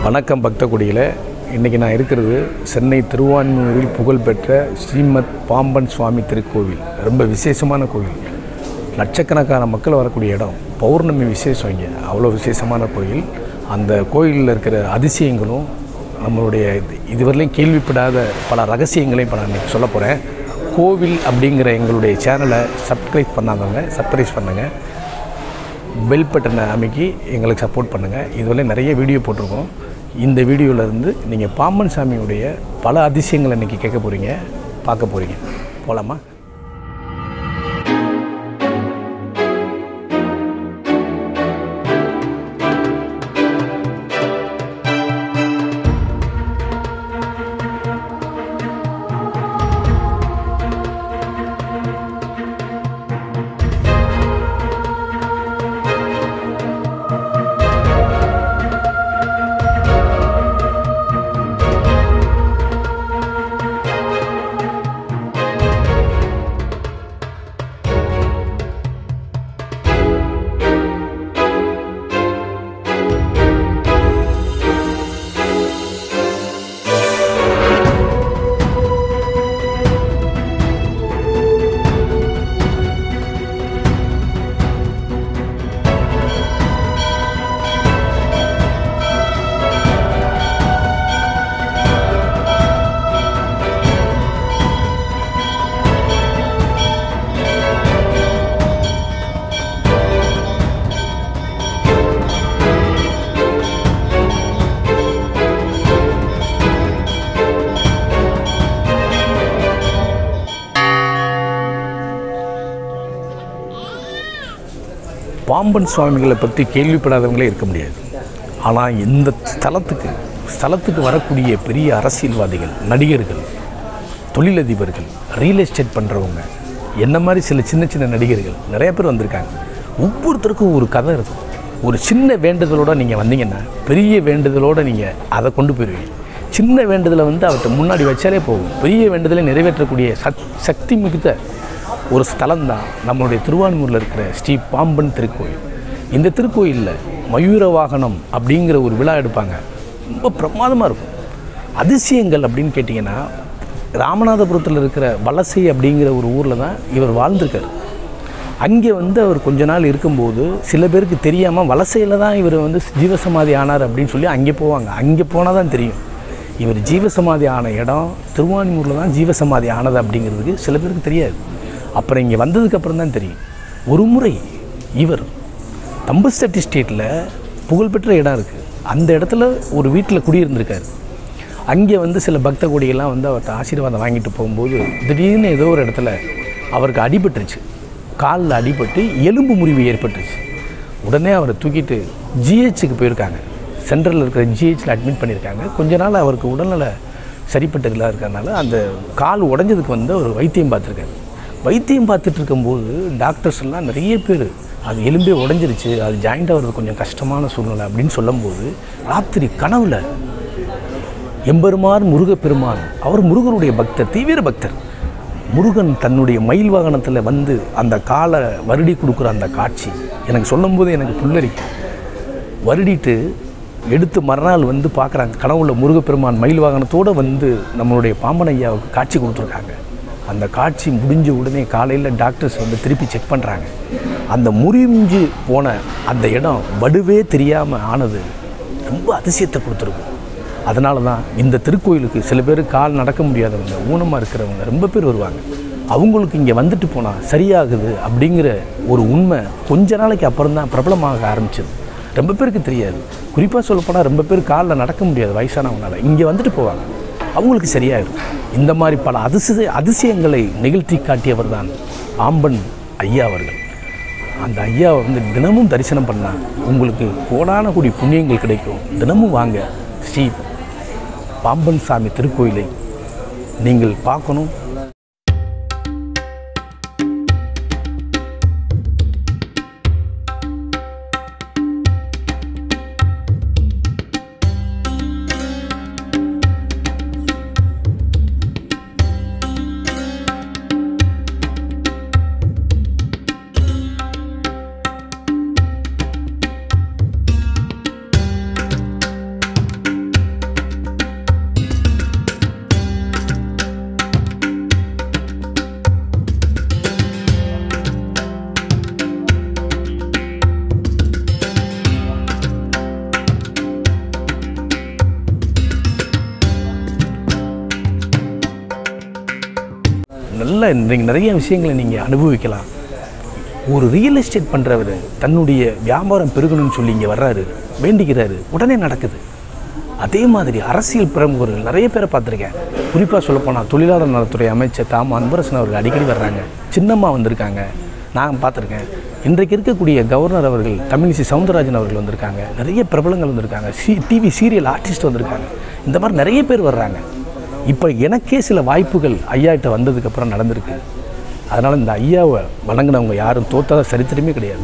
வணக்கம் பக்த குடியில். இன்றைக்கி நான் இருக்கிறது சென்னை திருவான்மியூரில் புகழ்பெற்ற ஸ்ரீமத் பாம்பன் சுவாமி திருக்கோவில். ரொம்ப விசேஷமான கோவில். லட்சக்கணக்கான மக்கள் வரக்கூடிய இடம். பௌர்ணமி விசேஷம் இங்கே. அவ்வளோ விசேஷமான கோயில். அந்த கோயிலில் இருக்கிற அதிசயங்களும் நம்மளுடைய இதுவரையிலையும் கேள்விப்படாத பல ரகசியங்களையும் இப்போ நான் இன்றைக்கி சொல்ல போகிறேன். கோவில் அப்படிங்கிற எங்களுடைய சேனலை சப்ஸ்கிரைப் பண்ணாதவங்க சப்ஸ்கிரைப் பண்ணுங்கள். பெல் பட்டனை அமைக்கி எங்களுக்கு சப்போர்ட் பண்ணுங்கள். இதுவரை நிறைய வீடியோ போட்டிருக்கோம். இந்த வீடியோவிலேருந்து நீங்கள் பாம்பன் சாமியுடைய பல அதிசயங்களை இன்றைக்கி கேட்க போகிறீங்க, பார்க்க போகிறீங்க. போகலாமா? பாம்பன் சுவாமிகளை பற்றி கேள்விப்படாதவங்களே இருக்க முடியாது. ஆனால் இந்த ஸ்தலத்துக்கு வரக்கூடிய பெரிய அரசியல்வாதிகள், நடிகர்கள், தொழிலதிபர்கள், ரியல் எஸ்டேட் பண்ணுறவங்க, என்ன மாதிரி சில சின்ன சின்ன நடிகர்கள் நிறைய பேர் வந்திருக்காங்க. ஒவ்வொருத்தருக்கும் ஒரு கதை இருக்கும். ஒரு சின்ன வேண்டுதலோடு நீங்கள் வந்தீங்கன்னா பெரிய வேண்டுதலோடு நீங்கள் அதை கொண்டு போயிடுவீங்க. சின்ன வேண்டுதலை அவர்கிட்ட முன்னாடி வச்சாலே போகும். பெரிய வேண்டுதலை நிறைவேற்றக்கூடிய சக்தி மிகுந்த ஒரு ஸ்தலம் தான் நம்மளுடைய திருவான்மியூரில் இருக்கிற ஸ்ரீ பாம்பன் திருக்கோயில். இந்த திருக்கோயிலில் மயூர வாகனம் அப்படிங்கிற ஒரு விழா எடுப்பாங்க. ரொம்ப பிரமாதமாக இருக்கும். அதிசயங்கள் அப்படின்னு கேட்டிங்கன்னா, ராமநாதபுரத்தில் இருக்கிற வலசை அப்படிங்கிற ஒரு ஊரில் தான் இவர் வாழ்ந்திருக்கார். அங்கே அவர் கொஞ்ச நாள் இருக்கும்போது சில பேருக்கு தெரியாமல் வலசையில் தான் இவர் ஜீவசமாதி ஆனார் அப்படின்னு சொல்லி அங்கே போவாங்க. அங்கே போனால் தான் தெரியும் இவர் ஜீவசமாதி ஆன இடம் திருவான்மியூரில் தான் ஜீவசமாதி ஆனது அப்படிங்கிறதுக்கு சில பேருக்கு தெரியாது. அப்புறம் இங்கே வந்ததுக்கப்புறம் தான் தெரியும். ஒரு முறை இவர் தம்பஸ்தட்டி ஸ்டேட்டில் புகழ்பெற்ற இடம் இருக்குது. அந்த இடத்துல ஒரு வீட்டில் குடியிருந்திருக்கார். அங்கே சில பக்த கொடியெல்லாம் அவர்கிட்ட ஆசீர்வாதம் வாங்கிட்டு போகும்போது திடீர்னு ஏதோ ஒரு இடத்துல அவருக்கு அடிபட்டுருச்சு. காலில் அடிபட்டு எலும்பு முறிவு ஏற்பட்டுருச்சு. உடனே அவரை தூக்கிட்டு ஜிஹெச்சுக்கு போயிருக்காங்க. சென்ட்ரலில் இருக்கிற ஜிஹெச்சில் அட்மிட் பண்ணியிருக்காங்க. கொஞ்ச நாள் அவருக்கு உடல்நல சரிப்பட்டதில்லாத இருக்கிறதுனால அந்த கால் உடஞ்சதுக்கு அவர் வைத்தியம் பார்த்துருக்காரு. வைத்தியம் பார்த்துட்டு இருக்கும்போது டாக்டர்ஸ் எல்லாம் நிறைய பேர் அது எலும்பே உடஞ்சிருச்சு, அது ஜாயிண்ட் ஆகிறது கொஞ்சம் கஷ்டமான சூழ்நிலை அப்படின்னு சொல்லும்போது ராத்திரி கனவுல எம்பெருமான் முருகப்பெருமான், அவர் முருகனுடைய பக்தர், தீவிர பக்தர். முருகன் தன்னுடைய மயில் வாகனத்தில் அந்த காலை வருடி கொடுக்குற அந்த காட்சி எனக்கு சொல்லும்போது எனக்கு புல்லரிக்கும். வருடிட்டு எடுத்து மறுநாள் பார்க்குறாங்க. கனவுல முருகப்பெருமான் மயில் வாகனத்தோடு நம்மளுடைய பாம்பன் ஐயாவுக்கு காட்சி கொடுத்துருக்காங்க. அந்த காட்சி முடிஞ்ச உடனே காலையில் டாக்டர்ஸ் திருப்பி செக் பண்ணுறாங்க. அந்த முறிஞ்சு போன அந்த இடம் வடுவே தெரியாமல் ஆனது ரொம்ப அதிசயத்தை கொடுத்துருக்கும். அதனால தான் இந்த திருக்கோயிலுக்கு சில பேர் கால் நடக்க முடியாதவங்க, ஊனமாக இருக்கிறவங்க ரொம்ப பேர் வருவாங்க. அவங்களுக்கு இங்கே வந்துட்டு போனால் சரியாகுது அப்படிங்கிற ஒரு உண்மை கொஞ்ச நாளைக்கு அப்புறம் தான் பிரபலமாக ஆரம்பிச்சது. ரொம்ப பேருக்கு தெரியாது. குறிப்பாக சொல்லப்போனால் ரொம்ப பேர் காலில் நடக்க முடியாது வயசானவங்களால். இங்கே வந்துட்டு போவாங்க, அவங்களுக்கு சரியாயிடும். இந்த மாதிரி பல அதிசயங்களை நிகழ்த்தி காட்டியவர் தான் பாம்பன் ஐயா அவர்கள். அந்த ஐயாவை தினமும் தரிசனம் பண்ணால் உங்களுக்கு கோடான கோடி புண்ணியங்கள் கிடைக்கும். தினமும் வாங்க. ஸ்ரீ பாம்பன் சாமி திருக்கோயிலை நீங்கள் பார்க்கணும். இதனால் நீங்கள் நிறைய விஷயங்களை நீங்கள் அனுபவிக்கலாம். ஒரு ரியல் எஸ்டேட் பண்ணுறவர் தன்னுடைய வியாபாரம் பெருகணும்னு சொல்லி இங்கே வர்றாரு, வேண்டிக்கிறாரு, உடனே நடக்குது. அதே மாதிரி அரசியல் பிரமுகர்கள் நிறைய பேரை பார்த்துருக்கேன். குறிப்பாக சொல்லப்போனால் தொழிலாளர் நலத்துறை அமைச்சர் அன்பரசன் அவர்கள் அடிக்கடி வர்றாங்க. சின்னம்மா வந்திருக்காங்க, நான் பார்த்துருக்கேன். இன்றைக்கு இருக்கக்கூடிய கவர்னர் அவர்கள் தமிழிசை சவுந்தரராஜன் அவர்கள் வந்திருக்காங்க. நிறைய பிரபலங்கள் வந்திருக்காங்க. டிவி சீரியல் ஆர்டிஸ்ட் வந்திருக்காங்க. இந்த மாதிரி நிறைய பேர் வர்றாங்க. இப்போ எனக்கே சில வாய்ப்புகள் ஐயாட்ட வந்ததுக்கப்புறம் நடந்திருக்கு. அதனால் இந்த ஐயாவை வணங்கினவங்க யாரும் தோற்றாத சரித்திரமே கிடையாது.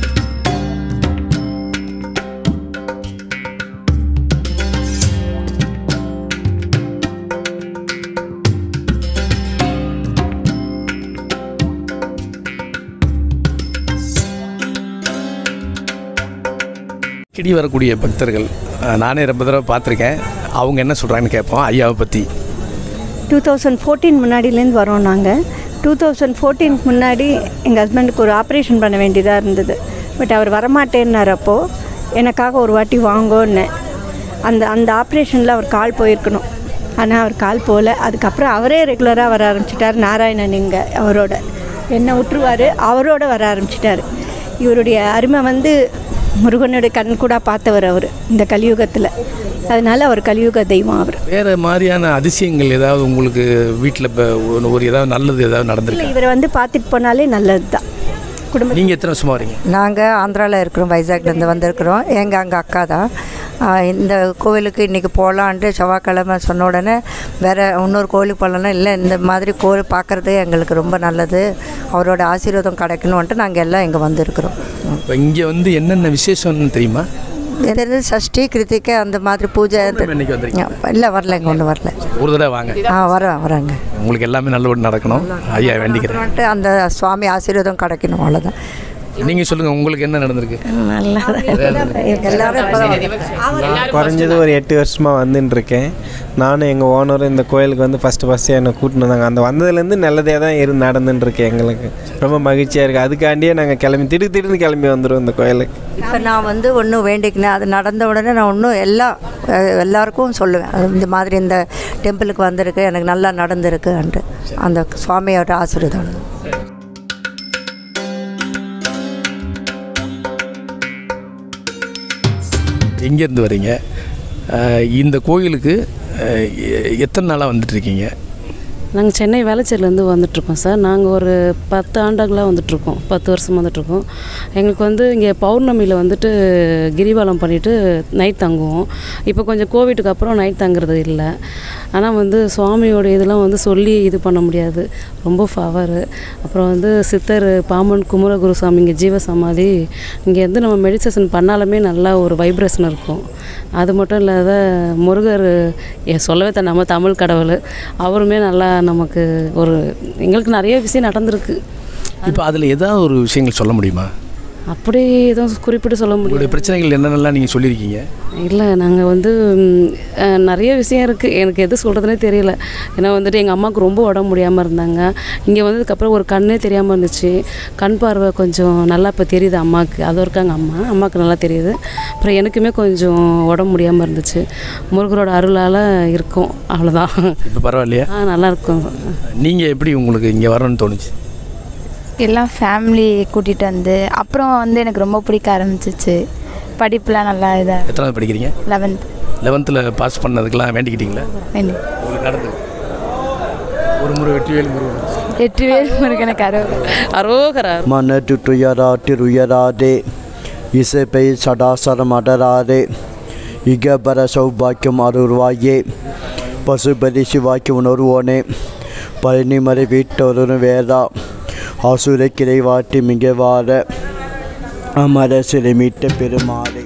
அடிக்கடி வரக்கூடிய பக்தர்கள் நானே ரொம்ப தடவை பார்த்துருக்கேன். அவங்க என்ன சொல்கிறாங்கன்னு கேட்போம் ஐயாவை பற்றி. 2014 முன்னாடிலேருந்து வரோம் நாங்கள். 2014 முன்னாடி எங்கள் ஹஸ்பண்டுக்கு ஒரு ஆப்ரேஷன் பண்ண வேண்டியதாக இருந்தது. பட் அவர் வரமாட்டேன்னார். அப்போது எனக்காக ஒரு வாட்டி வாங்கோன்னு அந்த ஆப்ரேஷனில் அவர் கால் போயிருக்கணும். ஆனால் அவர் கால் போகல. அதுக்கப்புறம் அவரே ரெகுலராக வர ஆரம்பிச்சிட்டார். நாராயணன் இங்கே அவரோட என்னை விட்டுருவார், அவரோட வர ஆரம்பிச்சிட்டார். இவருடைய அருமை முருகனுடைய கண் கூட பார்த்தவர் அவர் இந்த கலியுகத்தில். அதனால் அவர் கலியுக தெய்வம். அவர் வேறு மாதிரியான அதிசயங்கள் ஏதாவது உங்களுக்கு வீட்டில் இப்போ ஒரு ஏதாவது நல்லது ஏதாவது நடந்திருக்கு? இவரை பார்த்துட்டு போனாலே நல்லது தான். குடும்பம். நீங்கள் எத்தனை வருஷமாக வரீங்க? நாங்கள் ஆந்திராவில் இருக்கிறோம், வைசாக்லேருந்து வந்திருக்கிறோம். அங்கே அக்கா தான் இந்த கோவிலுக்கு இன்றைக்கி போகலான்ட்டு செவ்வாய்க்கிழமை சொன்ன உடனே வேறு இன்னொரு கோவிலுக்கு போகலன்னா இல்லை, இந்த மாதிரி கோவில் பார்க்குறதே எங்களுக்கு ரொம்ப நல்லது, அவரோட ஆசீர்வாதம் கிடைக்கணுன்ட்டு நாங்கள் எல்லாம் இங்கே வந்திருக்கிறோம். இப்போ இங்கே என்னென்ன விசேஷம்னு தெரியுமா? எதாவது சஷ்டி கிருத்திகை அந்த மாதிரி பூஜை. இல்லை வரல, இங்கே ஒன்றும் வரல. ஒரு தடவை வாங்க. வராங்க. உங்களுக்கு எல்லாமே நல்லபடி நடக்கணும் ஐயா வேண்டிக்கிறேன். அந்த சுவாமி ஆசீர்வாதம் கிடைக்கணும், அவ்வளோதான். நீங்கள் சொல்லுங்கள், உங்களுக்கு என்ன நடந்திருக்கு? நல்லா குறைஞ்சது ஒரு 8 வருஷமாக வந்துட்டுருக்கேன். நானும் எங்கள் ஓனரும் இந்த கோயிலுக்கு ஃபஸ்ட்டு என்னை கூட்டின்னு வந்தாங்க. அந்த வந்ததுலேருந்து நல்லதே தான் நடந்துட்டுருக்கேன். எங்களுக்கு ரொம்ப மகிழ்ச்சியாக இருக்குது. அதுக்காண்டியே நாங்கள் திடீர்னு கிளம்பி வந்துடுவோம் இந்த கோயிலுக்கு. இப்போ நான் ஒன்றும் வேண்டிக்கினேன், அது நடந்த உடனே நான் இன்னும் எல்லாருக்கும் சொல்லுவேன், இந்த மாதிரி இந்த டெம்பிளுக்கு வந்திருக்கு, எனக்கு நல்லா நடந்திருக்குன்ட்டு அந்த சுவாமியோட ஆசீர்வாதம். எங்கேருந்து வரீங்க? இந்த கோயிலுக்கு எத்தனை நாளாக வந்துட்டுருக்கீங்க? நாங்கள் சென்னை வேளச்சேரிலேருந்து வந்துட்ருக்கோம் சார். நாங்கள் ஒரு 10 ஆண்டுகளாக வந்துட்ருக்கோம், 10 வருஷம் வந்துட்ருக்கோம். எங்களுக்கு இங்கே பௌர்ணமியில் கிரிவலம் பண்ணிவிட்டு நைட் தங்குவோம். இப்போ கொஞ்சம் கோவிட்டுக்கு அப்புறம் நைட் தங்குறது இல்லை. ஆனால் சுவாமியோட இதெல்லாம் சொல்லி இது பண்ண முடியாது, ரொம்ப பவரு. அப்புறம் சித்தர் பாம்பன் குமரகுருசாமி இங்கே ஜீவசமாதி, இங்கேருந்து நம்ம மெடிடேஷன் பண்ணாலுமே நல்லா ஒரு வைப்ரேஷன் இருக்கும். அது மட்டும் இல்லாத முருகர் சொல்லவே நம்ம தமிழ் கடவுள், அவருமே நல்லா நமக்கு எங்களுக்கு நிறைய விஷயம் நடந்திருக்கு. இப்போ அதில் ஏதாவது ஒரு விஷயங்கள் சொல்ல முடியுமா? அப்படி எதுவும் குறிப்பிட்டு சொல்ல முடியும். உங்களுடைய பிரச்சனைகள் என்னென்னலாம் நீங்கள் சொல்லியிருக்கீங்க? இல்லை, நாங்கள் நிறைய விஷயம் இருக்குது, எனக்கு எது சொல்கிறதுனே தெரியல. ஏன்னா எங்கள் அம்மாவுக்கு ரொம்ப உடம்பு முடியாமல் இருந்தாங்க. இங்கே வந்ததுக்கப்புறம் ஒரு கண்ணே தெரியாமல் இருந்துச்சு. கண் பார்வை கொஞ்சம் நல்லா இப்போ தெரியுது அம்மாவுக்கு. அது இருக்காங்க அம்மாவுக்கு நல்லா தெரியுது. அப்புறம் எனக்குமே கொஞ்சம் உடம்பு முடியாமல் இருந்துச்சு. முருகரோட அருளால் இருக்கும், அவ்வளோதான். இப்போ பரவாயில்லையா? நல்லா இருக்கும். நீங்கள் எப்படி உங்களுக்கு இங்கே வரணும்னு தோணுச்சு? எல்லாம் ஃபேமிலி கூட்டிகிட்டு அப்புறம் எனக்கு ரொம்ப பிடிக்க ஆரம்பிச்சிச்சு. படிப்புலாம் நல்லா இதாக. எத்தனாவது படிக்கிறீங்க? 11th. 11th pass பண்ணதுக்கெல்லாம் வேண்டிக்கிட்டீங்களா? உங்களுக்கு நடந்தது ஒரு முறை வெற்றிவேல் முருகனுக்கு அரோகரா. மனது துயராதே இசைப்பை சடாசரம் அடராதே இகபர சௌபாக்கியம் அருள்வாயே பசுபதி சிவாக்கி உணர்வோனே பழனிமறை வீட்டொரு வேதா ஆசுரை கிளைவாட்டி மிகவார அமர சிலைமீட்ட பெருமாளே.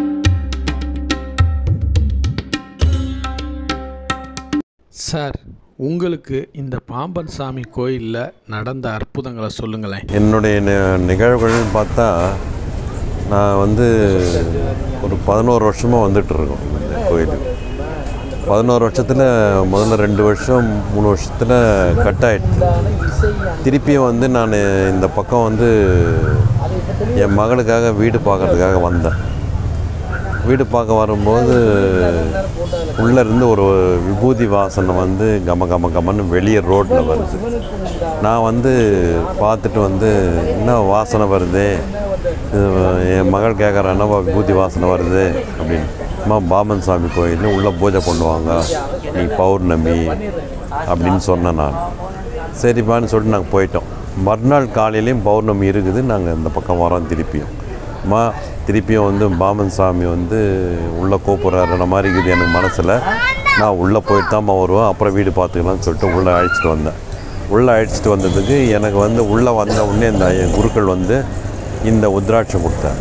சார், உங்களுக்கு இந்த பாம்பன் சாமி கோயிலில் நடந்த அற்புதங்களை சொல்லுங்களேன். என்னுடைய நிகழ்வுகள்னு பார்த்தா நான் ஒரு 11 வருஷமாக வந்துட்டுருக்கோம் இந்த கோயிலுக்கு. 11 வருஷத்தில் முதல்ல 2 வருஷம் 3 வருஷத்தில் கட் ஆகிடுச்சு. திருப்பியும் நான் இந்த பக்கம் என் மகளுக்காக வீடு பார்க்கறதுக்காக வந்தேன். வீடு பார்க்க வரும்போது உள்ளேருந்து ஒரு விபூதி வாசனை கம கம கமன்னு வெளியே ரோட்டில் வருது. நான் பார்த்துட்டு என்ன வாசனை வருது, என் மகள் கேட்குற என்னவா விபூதி வாசனை வருது அப்படின்னு. அம்மா பாம்பன் சாமி கோயில் உள்ளே பூஜை பண்ணுவாங்க, நீ பௌர்ணமி அப்படின்னு சொன்னேன் நான். சரிப்பான்னு சொல்லிட்டு நாங்கள் போயிட்டோம். மறுநாள் காலையிலையும் பௌர்ணமி இருக்குது. நாங்கள் இந்த பக்கம் வரோம். திருப்பியும் பாம்பன் சாமி உள்ளே கூப்பிட்றாருன மாதிரி இருக்குது எனக்கு மனசில். நான் உள்ளே போயிட்டு தான் வருவேன், அப்புறம் வீடு பார்த்துக்கலாம்னு சொல்லிட்டு உள்ளே அழைச்சிட்டு வந்தேன். உள்ளே அழைச்சிட்டு வந்ததுக்கு எனக்கு உள்ளே வந்த உடனே இந்த குருக்கள் இந்த உத்ராட்சம் கொடுத்தாங்க.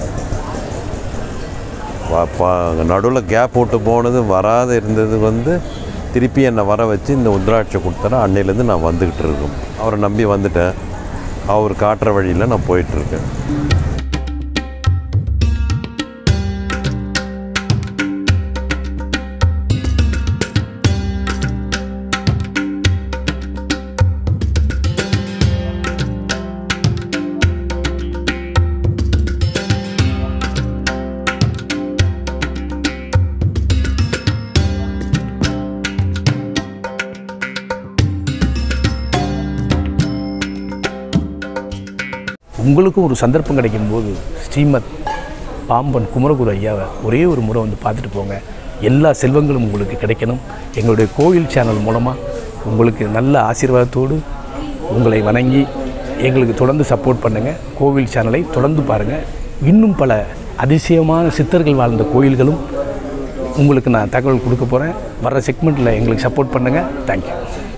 நடுவில் கேப் விட்டு போனது வராத இருந்தது திருப்பி என்னை வர வச்சு இந்த உத்ராட்சம் கொடுத்தாரு. அன்னையிலேருந்து நான் வந்துக்கிட்டு இருக்கேன். அவரை நம்பி வந்துட்டேன். அவர் காட்டுற வழியில் நான் போயிட்டுருக்கேன். உங்களுக்கும் ஒரு சந்தர்ப்பம் கிடைக்கும்போது ஸ்ரீமத் பாம்பன் குமரகுரு ஐயாவை ஒரே ஒரு முறை பார்த்துட்டு போங்க. எல்லா செல்வங்களும் உங்களுக்கு கிடைக்கணும். எங்களுடைய கோயில் சேனல் மூலமாக உங்களுக்கு நல்ல ஆசீர்வாதத்தோடு உங்களை வணங்கி எங்களுக்கு தொடர்ந்து சப்போர்ட் பண்ணுங்கள். கோவில் சேனலை தொடர்ந்து பாருங்கள். இன்னும் பல அதிசயமான சித்தர்கள் வாழ்ந்த கோயில்களும் உங்களுக்கு நான் தகவல் கொடுக்க போகிறேன். வர்ற செக்மெண்ட்டில் எங்களுக்கு சப்போர்ட் பண்ணுங்கள். தேங்க்யூ.